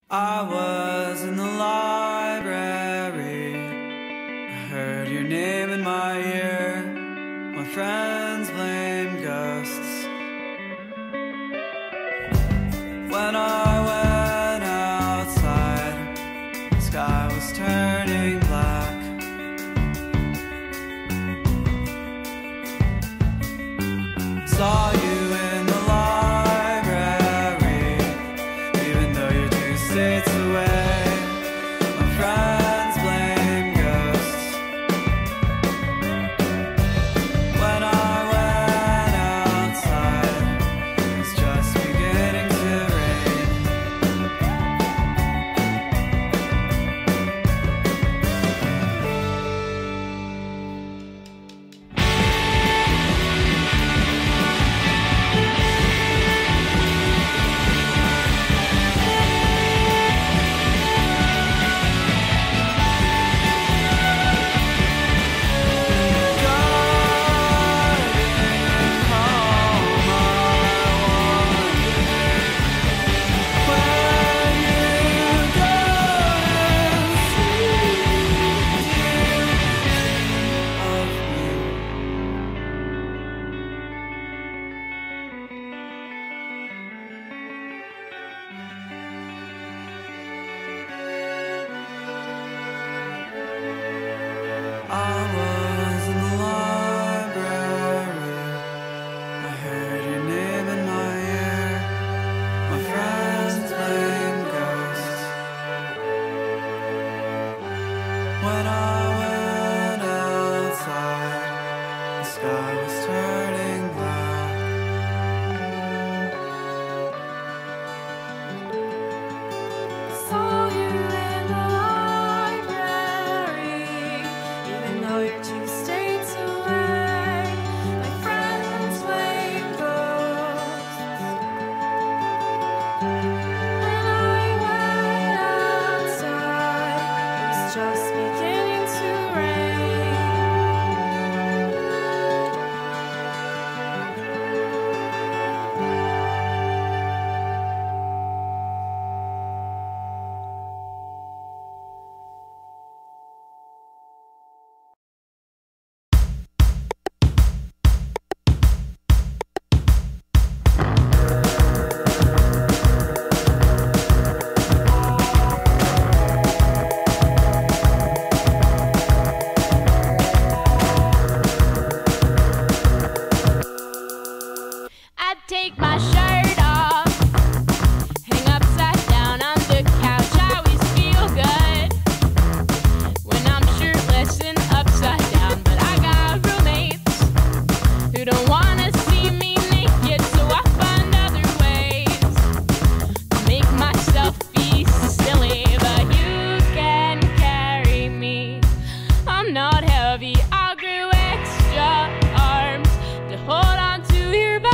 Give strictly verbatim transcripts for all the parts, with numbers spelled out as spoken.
I was in the library, I heard your name in my ear. My friends blame ghosts. When I went outside, the sky was turning black. Saw you in the library, even though you're two states away. My friends blame ghosts. When I went outside, it was just beginning to rain. I was in the library, I heard your name in my ear. My friends blame ghosts. When I went outside, the sky was turning black. Saw you in the library, even though you're two states away. My friends blame ghosts. When I went outside, it was just beginning to rain. I'd take my shirt off, hang upside down on the couch. I always feel good when I'm shirtless and upside down. But I got roommates who don't wanna see me naked, so I find other ways to make myself be silly. But you can carry me, I'm not heavy. I grew extra arms to hold on to your body.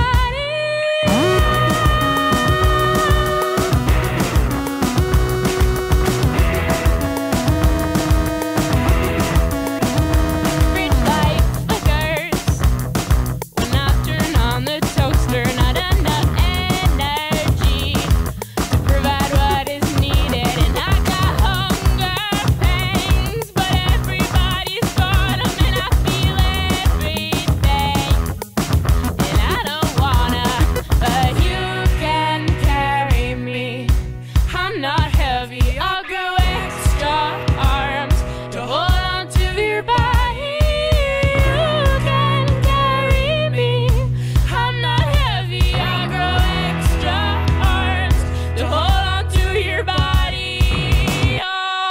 Fridge light flickers when I turn on the toaster. Not enough energy to provide what is needed. And I got hunger pangs, but everybody's got 'em, and I feel everything. And I don't wanna, but you can carry me. I'm not heavy, I'll grow extra arms to hold on to your body. You can carry me. I'm not heavy, I'll grow extra arms to hold on to your body. Oh,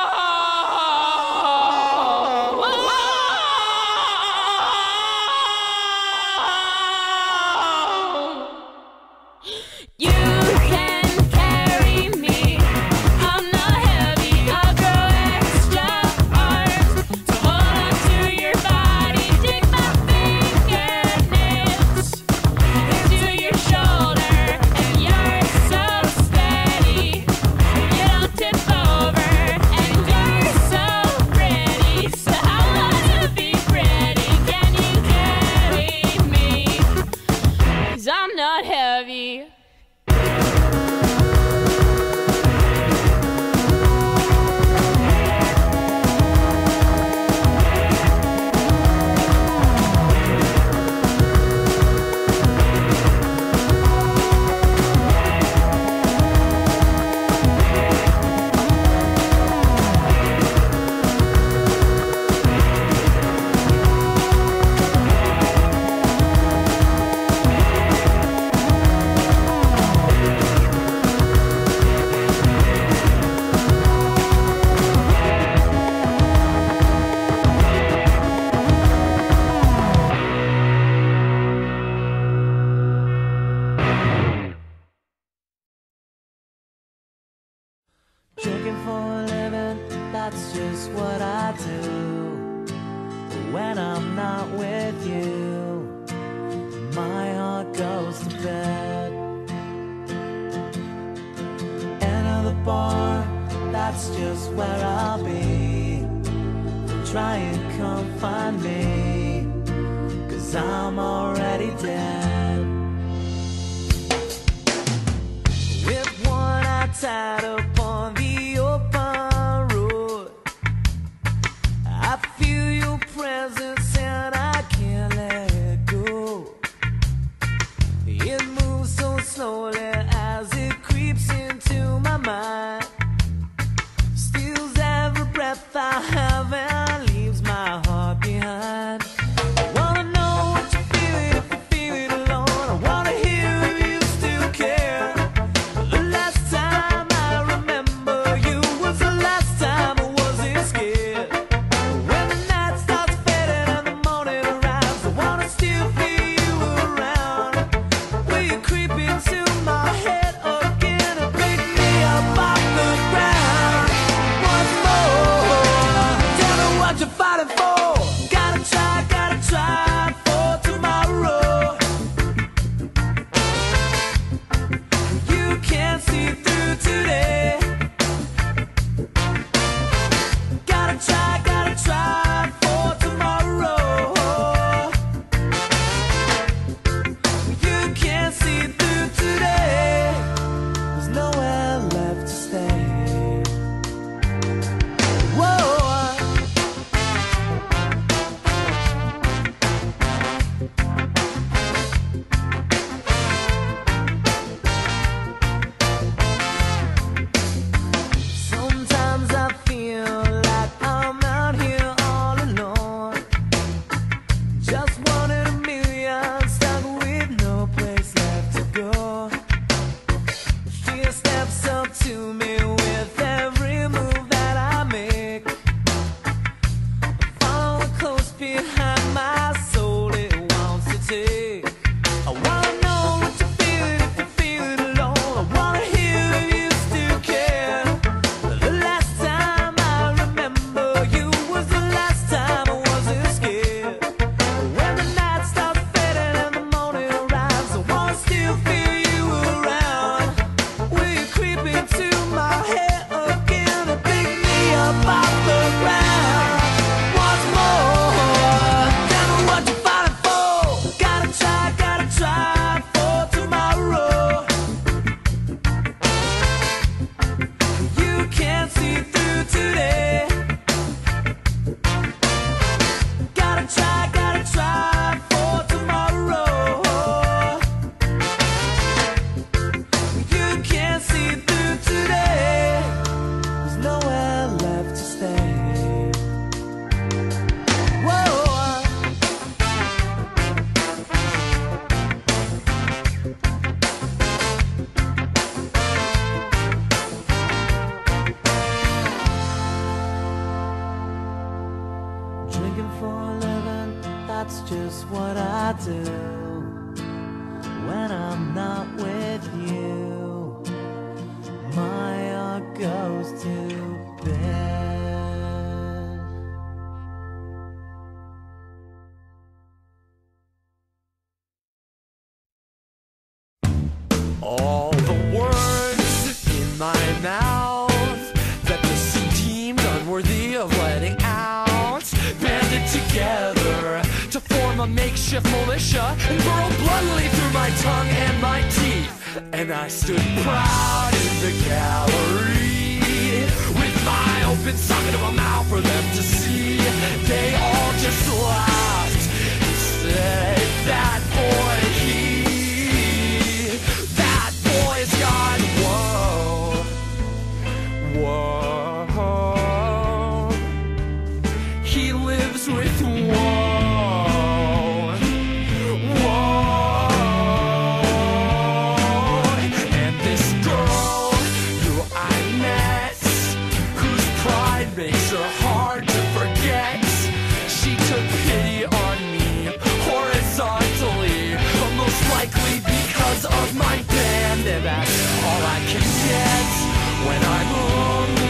you can carry me. I'm not heavy, I'll grow extra arms to hold on to your body. Dig my fingernails into your shoulder, and you're so steady. You don't tip over, and you're so pretty. So I wanna be pretty. Can you carry me? 'Cause I'm not heavy. Drinking for a living, that's just what I do. But when I'm not with you, my heart goes to bed. Enter the bar, that's just where I'll be. Try and come find me, 'cause I'm already dead. With one eye tied up on the open road, I feel your presence and I can't let it go. It moves so slowly as it creeps into my mind, steals every breath I have and leaves my heart behind. I wanna know what you feel if you feel it alone. I wanna hear if you still care. The last time I remember you was the last time I wasn't scared. When the night starts fading and the morning arrives, I wanna still feel you around. Will you creep into my head again and pick me up off the ground once more? Tell me what you're fighting for. Gotta try, gotta try for tomorrow. You can't see through today. Gotta try, gotta try for tomorrow. You can't see through today. There's nowhere left to stay. Whoa. Sometimes I feel like I'm out here all alone, just one in a million, stuck with no place left to go. Fear steps up to me with every move that I make. Follow close behind my soul, it wants to take. I wanna know what you feel if you feel it alone. I wanna hear if you still care. The last time I remember you was the last time I wasn't scared. When the night starts fading and the morning arrives, I wanna still feel you around. Will you creep into my head again and pick me up off the ground once more? Tell me what you're fighting for. Gotta try, gotta try for tomorrow. You can't see through today. Gotta try, gotta try for tomorrow. You can't see through today. There's nowhere left to stay. Whoa. Drinking for a living, that's just what I do. When I'm not with you, my heart goes to bed. All the words in my mouth that the sea deemed unworthy of letting out, banded together to form a makeshift militia and burrowed bloodily through my tongue and my teeth. And I stood proud in the gallery with my open socket of a mouth for them to see. They all just laughed and said, that boy, he boy's got whoa, whoa. He lives with whoa, whoa. And this girl who I met, whose pride makes her hard to forget, she took pity on me horizontally, but most likely because of my band, and that's all I can get when I'm alone.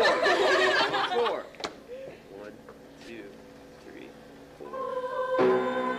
Four. One, two, three, four.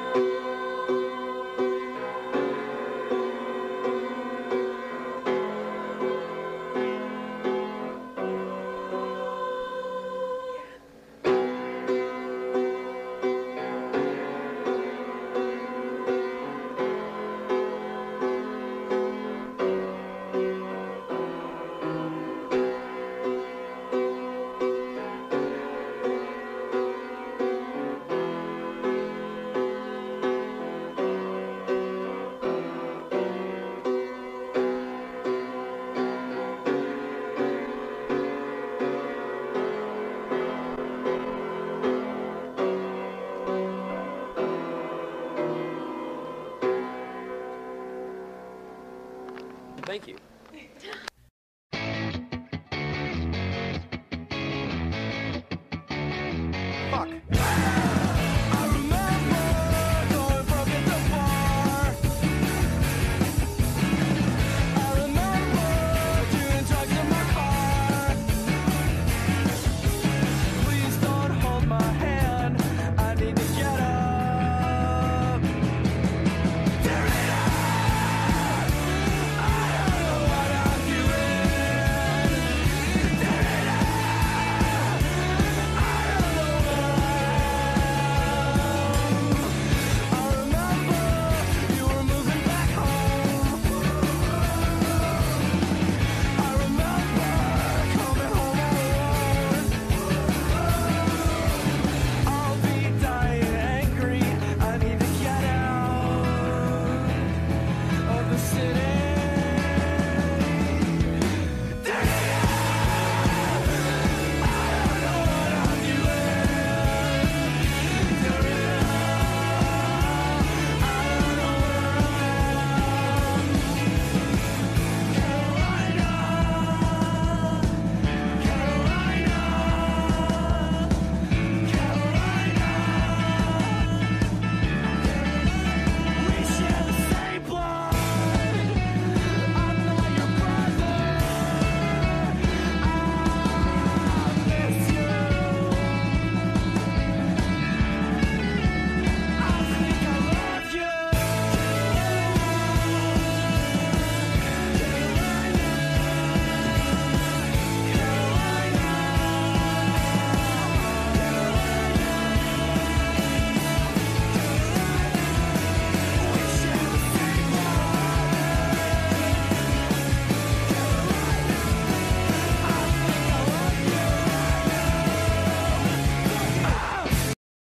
Thank you. Fuck.